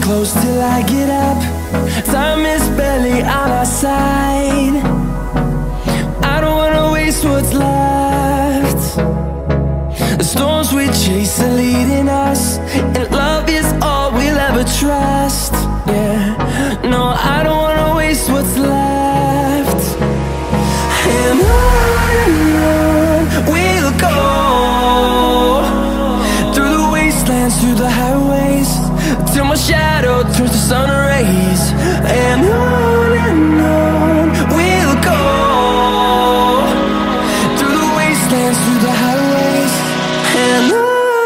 close till I get up. Time is barely on our side. I don't wanna waste what's left. The storms we chase are leading us, and love is all we'll ever trust. Yeah, no, I don't wanna waste what's left. And on we'll go, through the wastelands, through the highways, till my shadow turns to sun rays. And on we'll go, through the wastelands, through the highways, and on we'll go.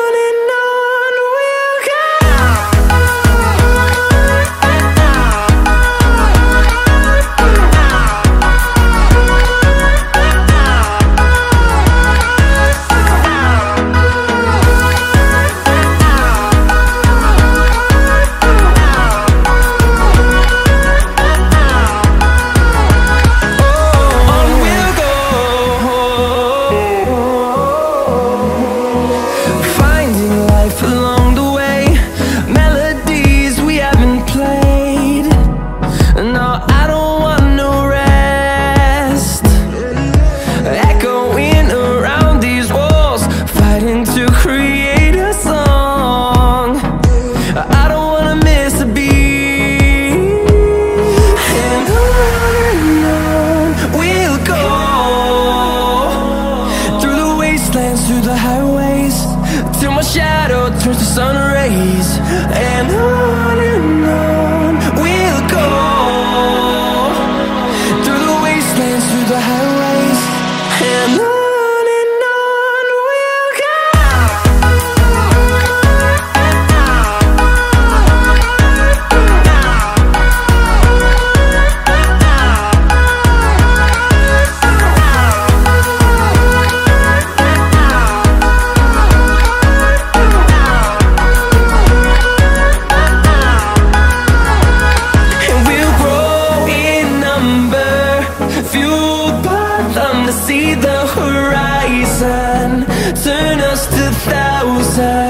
To create a song, I don't wanna miss a beat. And on we'll go, through the wastelands, through the highways, till my shadow turns to sun rays. And on we'll go, through the wastelands, through the highways, and on. See the horizon turn us to thousands.